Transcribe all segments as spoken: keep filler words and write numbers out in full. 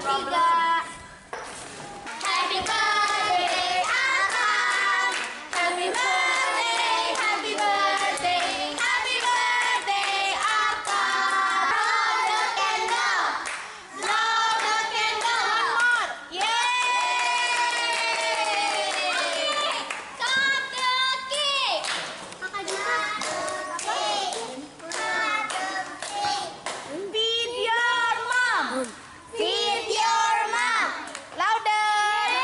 problem. Happy birthday, Akang. Happy birthday, happy birthday, happy birthday, Akang. Blow the candle, blow the candle. One more, yay! Cut the cake. Kakak juga. Feed your mom. Feed your mom. Louder.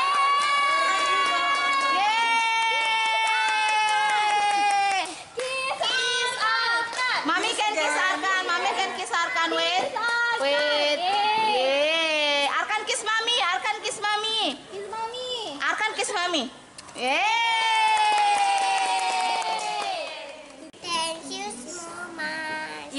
Yay! Kiss Arkan. Mami can kiss Arkan. Mami can kiss Arkan. Wait. Wait. Yay. Arkan kiss Mami. Arkan kiss Mami. Kiss Mami. Arkan kiss Mami. Yay! Thank you so much.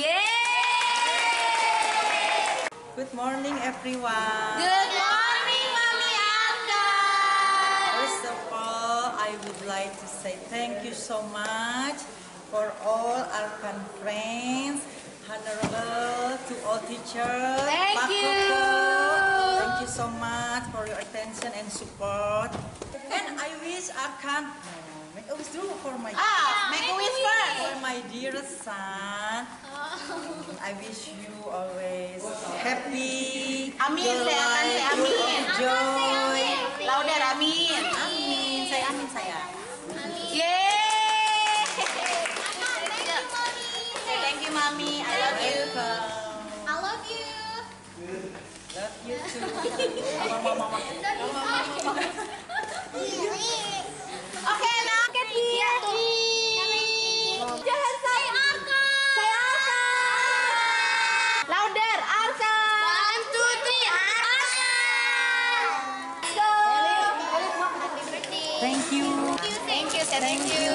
Yay! Good morning, everyone. Good morning, Mami Arkan. First of all, I would like to say thank you so much for all Arkan friends, honorable to all teachers. Thank Pak you. Koko. Thank you so much for your attention and support. And I wish Arkan, oh, make a wish dulu for my Ah, make a wish first. for my dearest son. I wish you always happy. Amin, your saya akan say life amin. full of joy. Louder, amin. Amin, saya amin saya. Yay! Say thank you, Mami. I love you. Welcome. I love you. Love you too. Mama, mama. Oke, now get here. Jangan say Arkan. Say Arkan. Louder, Arkan. One, two, three, Arkan. Go. Thank you. Thank you, say thank you.